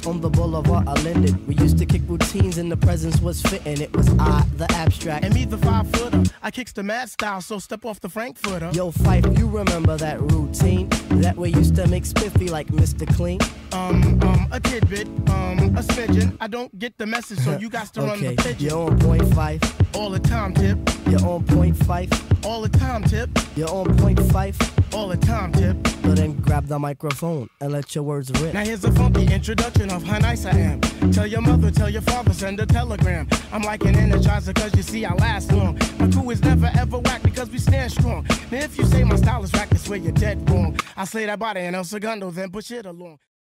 on the boulevard I Linden. We used to kick routines and the presence was fitting. It was I, the abstract. And me, the 5-footer. I kicks the mad style, so step off the Frankfurter. Yo, Fife, you remember that routine? That way used to make spiffy like Mr. Clean? A tidbit, a smidgen. I don't get the message, so you got to run the pigeon. You're on point, Fife. All the time, Tip. You're on point, Fife. All the time, Tip. You're on point, Fife. All the time, Tip. So then grab the microphone and let your words rip. Now here's a funky introduction of how nice I am. Tell your mother, tell your father, send a telegram. I'm like an energizer cause you see I last long. My crew is never ever whack because we stand strong. Now if you say my style is whack, that's where you're dead wrong. I say that body and El Segundo, then push it along.